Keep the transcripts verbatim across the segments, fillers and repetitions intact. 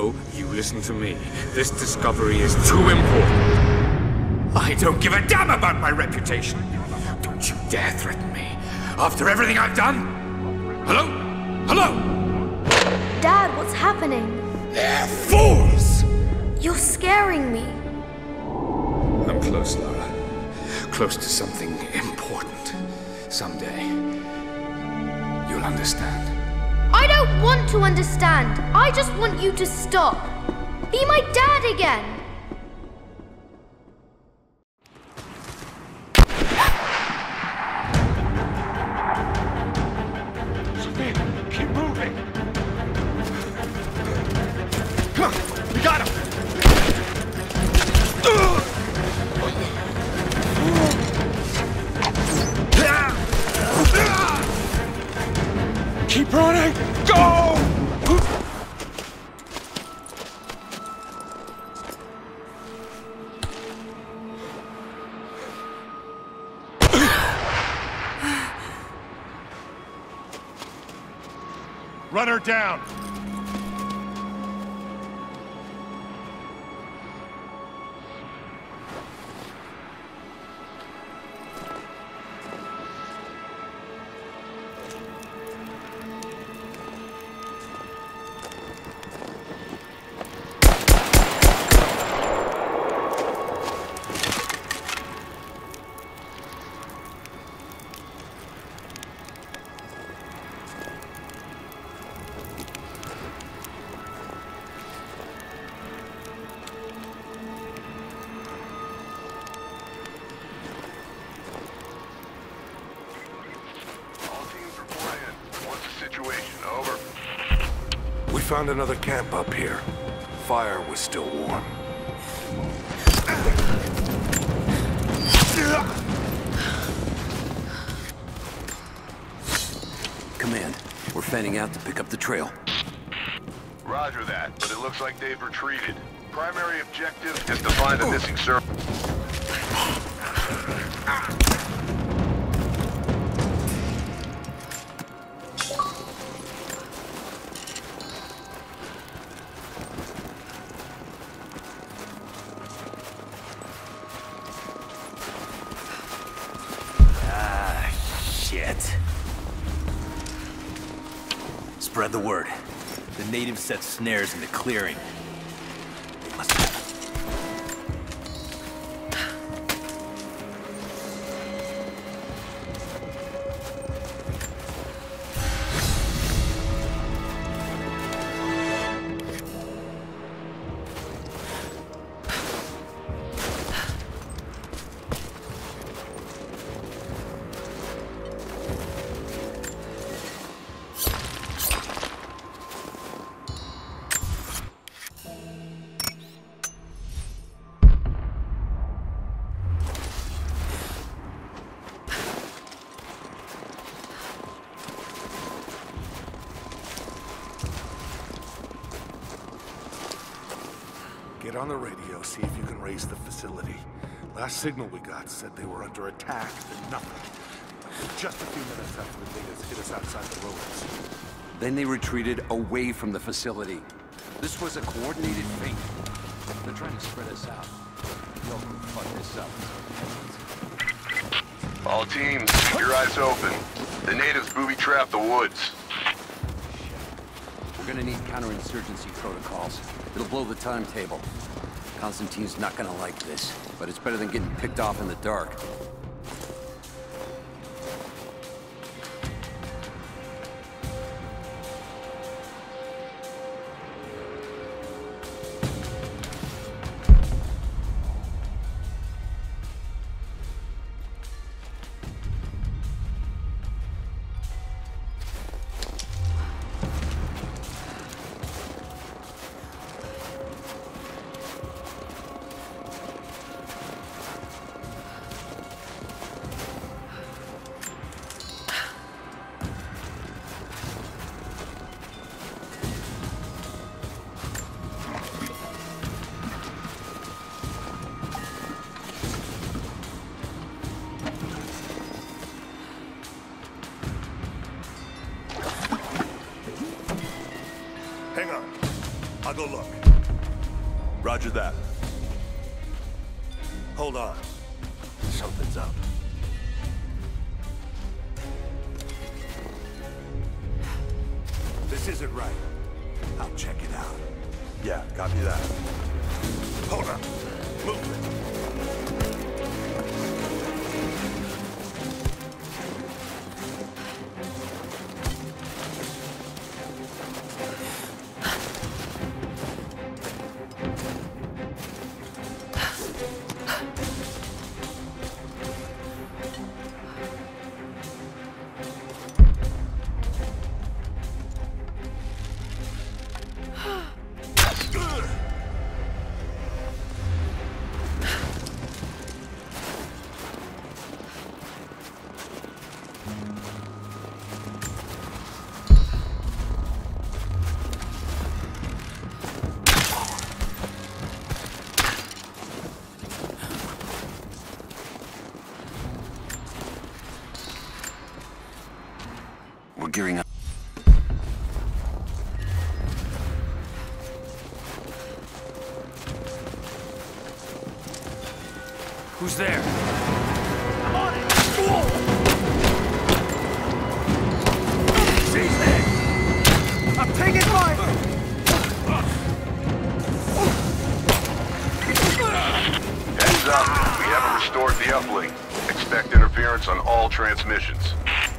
No, you listen to me. This discovery is too important. I don't give a damn about my reputation. Don't you dare threaten me. After everything I've done? Hello? Hello? Dad, what's happening? They're fools! You're scaring me. I'm close, Lara. Close to something important. Someday, you'll understand. I don't want to understand. I just want you to stop. Be my dad again. Keep moving! Come on, we got him! Keep running! Go! Run her down! Found another camp up here. Fire was still warm. Command, we're fanning out to pick up the trail. Roger that, but it looks like they've retreated. Primary objective is to find the missing servant. Spread the word. The natives set snares in the clearing. They must have it. Get on the radio, see if you can raise the facility. Last signal we got said they were under attack, then nothing. Just a few minutes after the natives hit us outside the roads. Then they retreated away from the facility. This was a coordinated feint. They're trying to spread us out. They'll fuck this up. All teams, keep your eyes open. The natives booby-trapped the woods. We're gonna need counterinsurgency protocols. It'll blow the timetable. Constantine's not gonna like this, but it's better than getting picked off in the dark. I'll go look. Roger that. Hold on. Something's up. This isn't right. I'll check it out. Yeah, copy that. Hold on. Move. Gearing up. Who's there? I'm on it! She's there! I'm taking fire! Heads up. We haven't restored the uplink. Expect interference on all transmissions.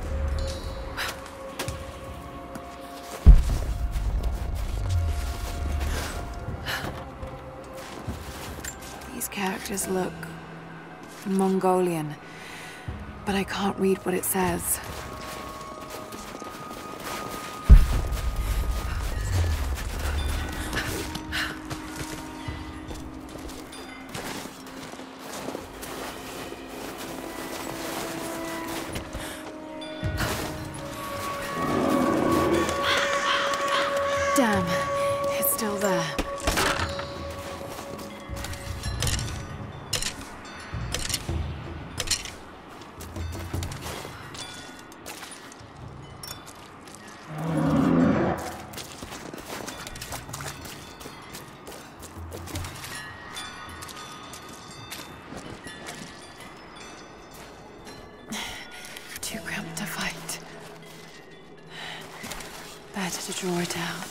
Characters look Mongolian, but I can't read what it says. Damn, it's still there. To draw it out.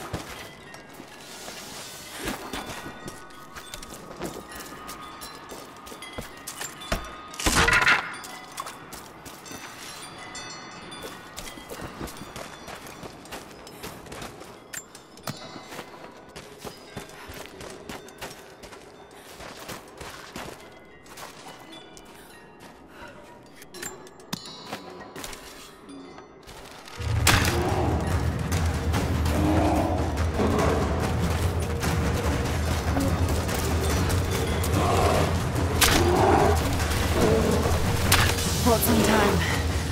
Bought some time.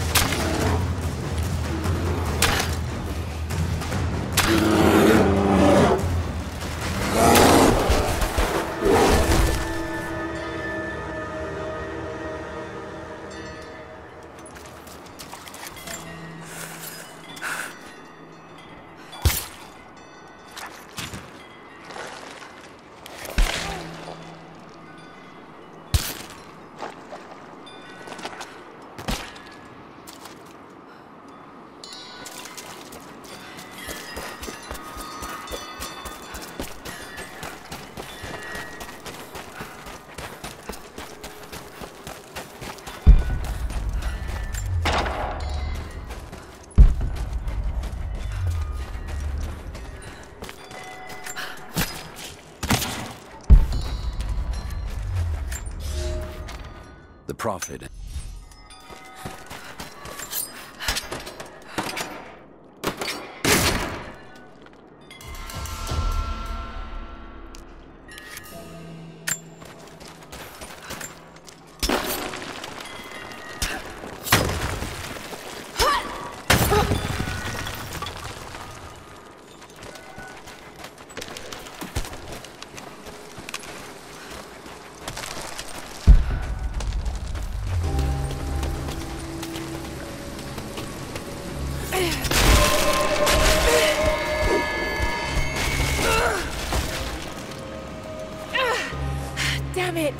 The Prophet. Damn it!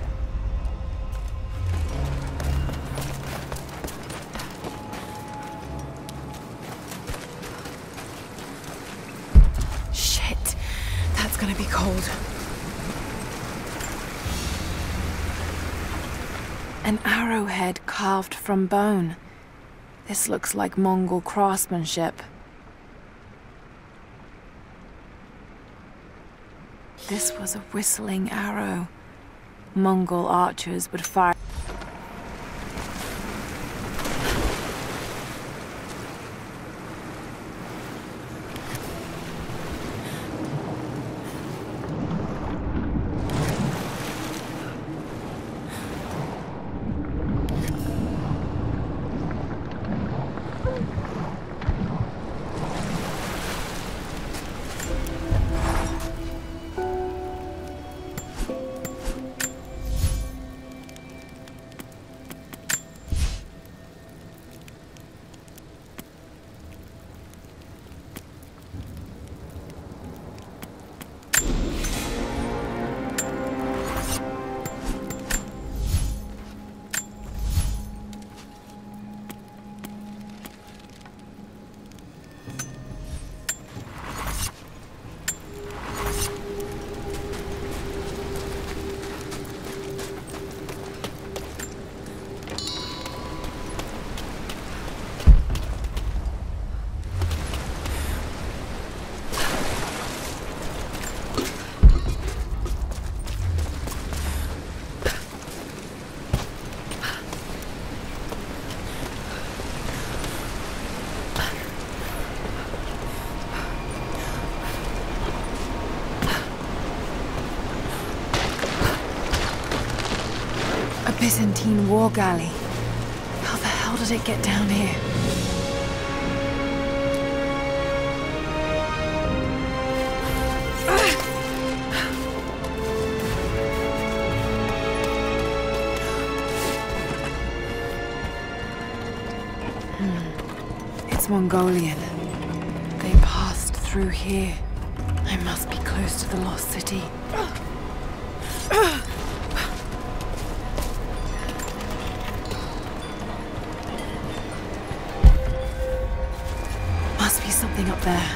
Shit. That's gonna be cold. An arrowhead carved from bone. This looks like Mongol craftsmanship. This was a whistling arrow. Mongol archers would fire. Byzantine war galley. How the hell did it get down here? Hmm. It's Mongolian. They passed through here. I must be close to the lost city. Something up there.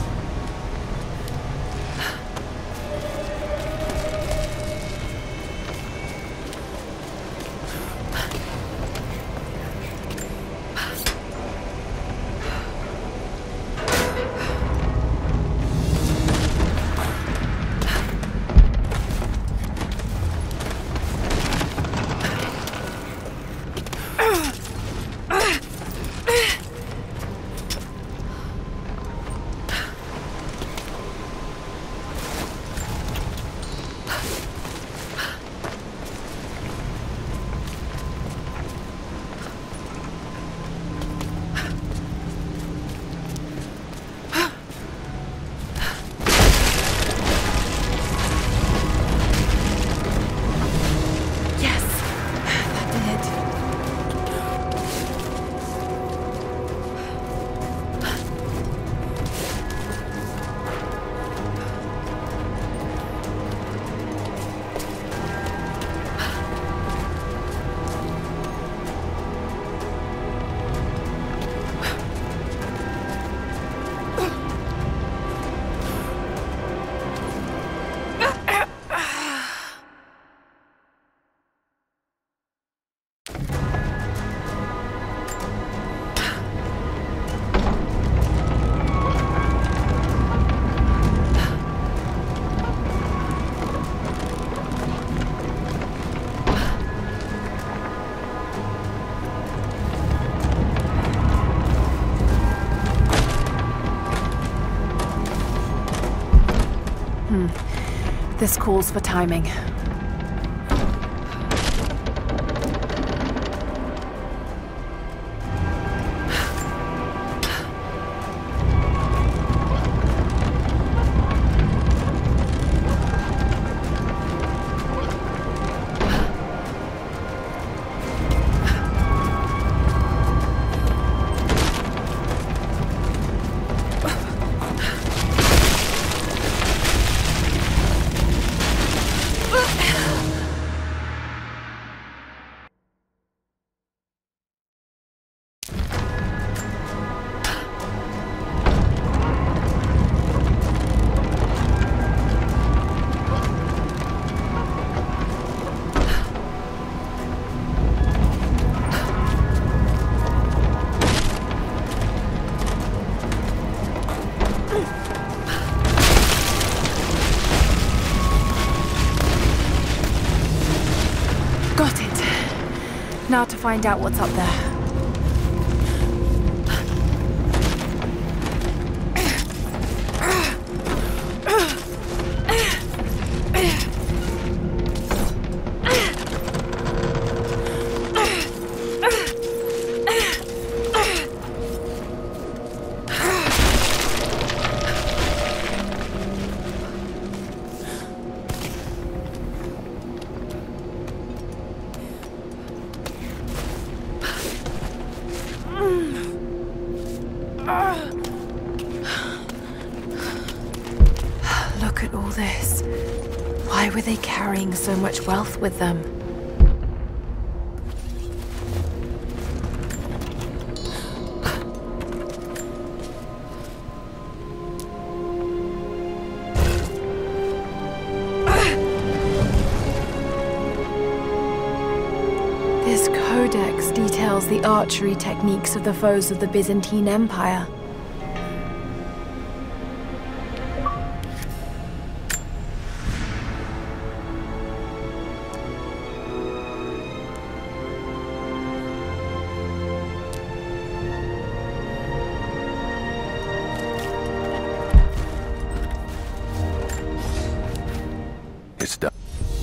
This calls for timing. Ugh! Now to find out what's up there. Look at all this. Why were they carrying so much wealth with them? This codex details the archery techniques of the foes of the Byzantine Empire. It's done.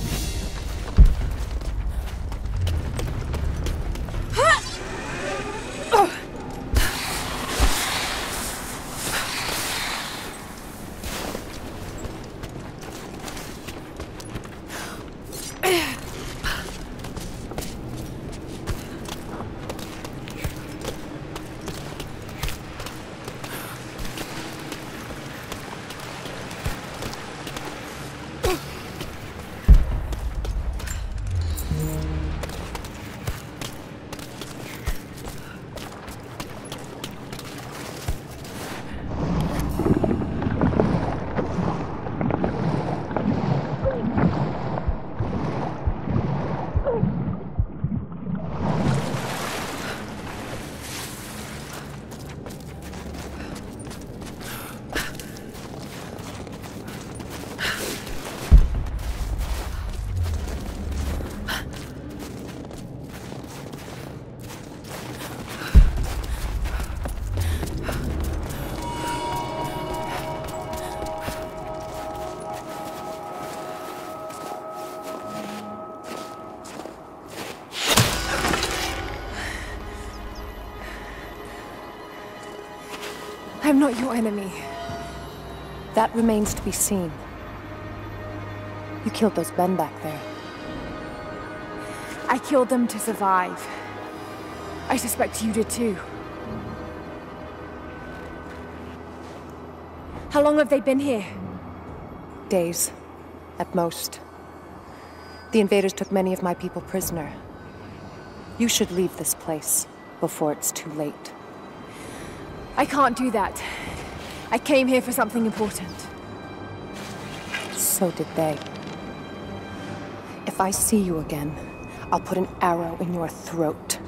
I'm not your enemy. That remains to be seen. You killed those men back there. I killed them to survive. I suspect you did too. How long have they been here? Days, at most. The invaders took many of my people prisoner. You should leave this place before it's too late. I can't do that. I came here for something important. So did they. If I see you again, I'll put an arrow in your throat.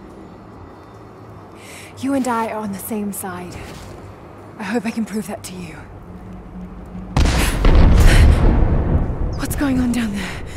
You and I are on the same side. I hope I can prove that to you. What's going on down there?